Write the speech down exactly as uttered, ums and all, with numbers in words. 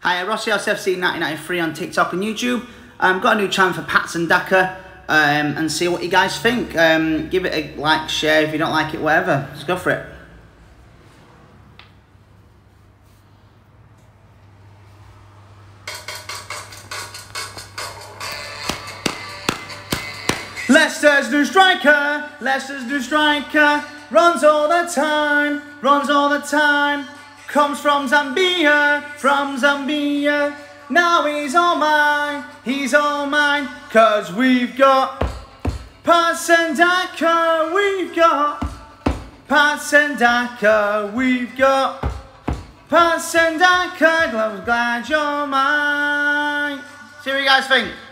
Hi, Rossi L C F C nineteen ninety-three on TikTok and YouTube. I've um, got a new chant for Patson Daka, um, and see what you guys think. Um, give it a like, share, if you don't like it, whatever. Let's go for it. Leicester's new striker, Leicester's new striker, runs all the time, runs all the time, comes from Zambia, from Zambia, now he's all mine, he's all mine, cause we've got Patson Daka, we've got Patson Daka, we've got Patson Daka, glad you're mine. See what you guys think.